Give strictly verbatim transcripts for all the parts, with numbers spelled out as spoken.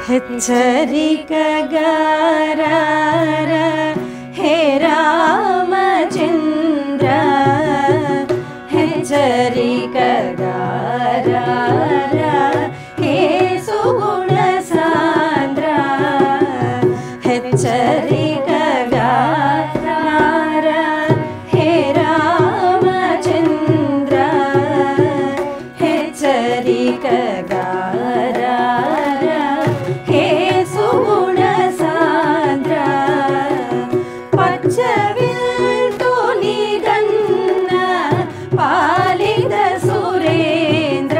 हेच्चरिकगारार हे रामचंद्र हेच्चरिकगारार हे सुगुणसान्द्र हेच्चरिकगारार हे रामचंद्र हेच्चरिकगारार हे सुगुणसान्द्र पच्चविल्तुनि गन्न पालित सुरेन्द्र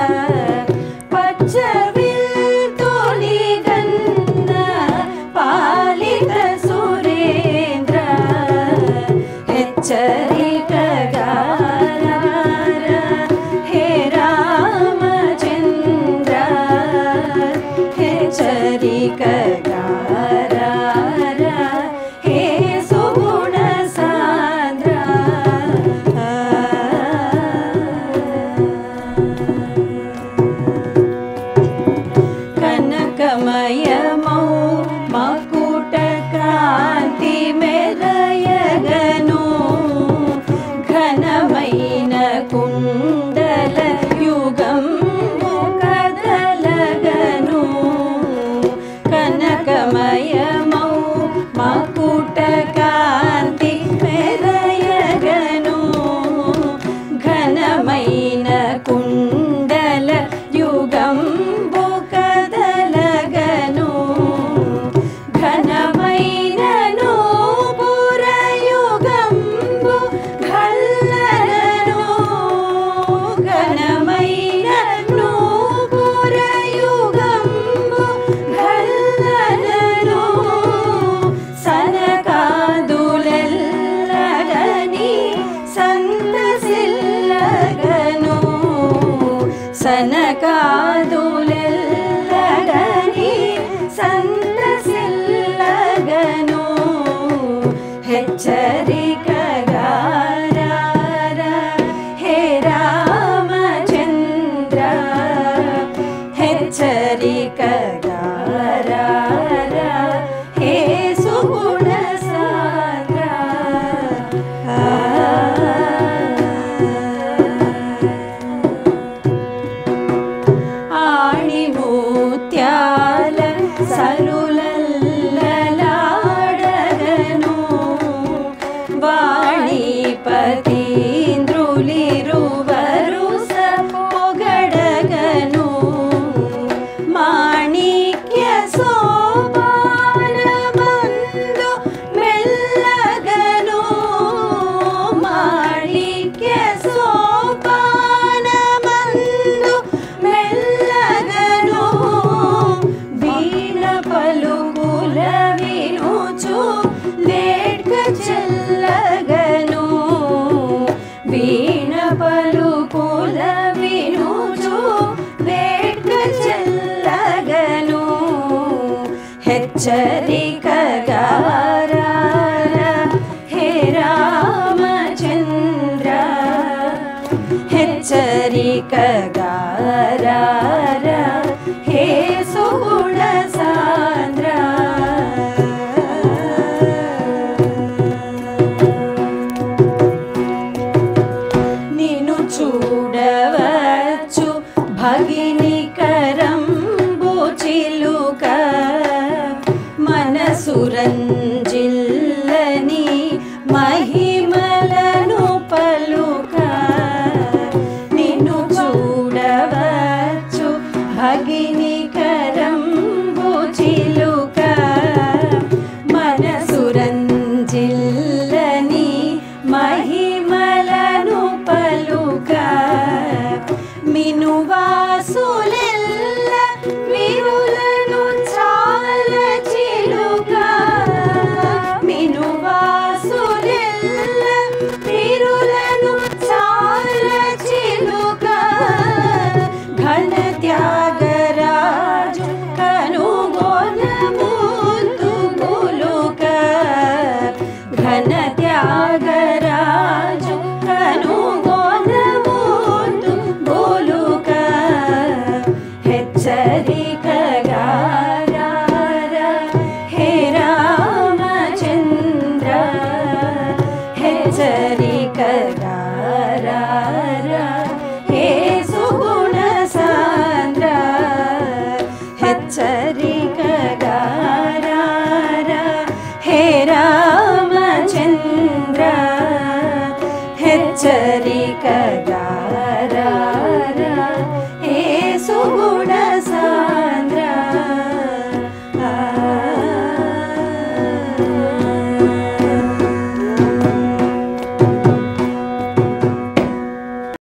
पच्चविल्तुनि गन्न पालित सुरेन्द्र हेच्चरिकगारार हे रामचंद्र हेच्चरिकगारार हे सुगुणसान्द्र कनकमयमौ मकुटकान्ति मेरयगनु घनमैन कुण्डल युगंबु कदलगनु कनकमयमौ मकुटकान्ति मेरयगनु घनमैन कुण्डल युगंबु कदलगनु घनमैन नूपुरयुगंबु घल्लनु घनमैन नूपुरयुगंबु घल्लनु सनकादुलेल्लगनि संतसिल्लगनु सनकादुलेल्लगनि संतसिल्लगनु हेच्चरिकगारार हे रामचंद्र हेच्चरिकगारार हे सुगुणसान्द्र आणिमुत्याल सरुलल्ललाडगनु वाणीपतीन्द्रुलिरुवरु सपोगडगनु माणिक्य सोपानमंदु मेल्लगनु माणिक्य सोपानमंदु मेल्लगनु वीण पलुकुल विनुचु लेट्क चल्लगनु वीण पलुकुल विनुचु लेट्क चल्लगनु हेच्चरिकगारार हे रामचंद्र हेच्चरिकगारार हे सुगुणसान्द्र निनु चूडवच्चु भगिनी करंबु चिलुक मनसुरंजिल्लनि महिमలను పలుక నిన్ను చూడవచ్చు భగిని కరంబు చిలుక మనసురంజిల్లని మహిమలను పలుక మినువాసులెల్ల విరులను చాల చిలుక మినువాసులెల్ల విరులను చాల చిలుక ఘన త్యాగరాజు చరికగా